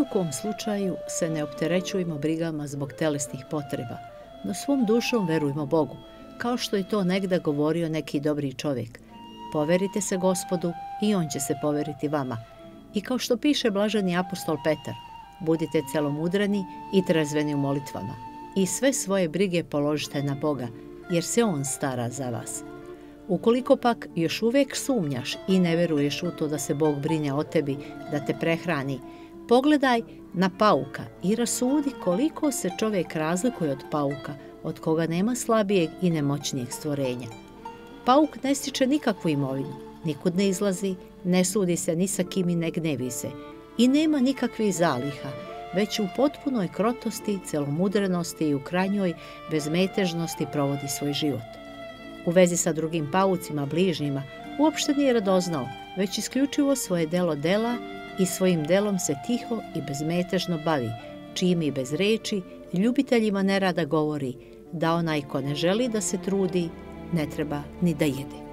kom slučaju se ne opterećujemo brigama zbog telesnih potreba, no svom dušom verujmo Bogu, kao što je to negda govorio neki dobri čovjek. Poverite se Gospodu i On će se poveriti vama. I kao što piše blaženi apostol Petar, budite celomudreni i trezveni u molitvama i sve svoje brige položite na Boga, jer se On stara za vas. Ukoliko pak još uvijek sumnjaš i ne veruješ u to da se Bog brine o tebi, da te prehrani, pogledaj na pauka i rasudi koliko se čovjek razlikuje od pauka, od koga nema slabijeg i nemoćnijeg stvorenja. Pauk ne stiče nikakvu imovinu, nikud ne izlazi, ne sudi se ni sa kim i ne gnevi se i nema nikakvih zaliha, već u potpunoj krotosti, celomudrenosti i u krajnjoj bezmetežnosti provodi svoj život. U vezi sa drugim paucima, bližnjima, uopšte nije radoznao, već isključivo svoje delo dela i svojim delom se tiho i bezmetežno bavi, čime i bez reči ljubiteljima nerada govori da onaj ko ne želi da se trudi, ne treba ni da jede.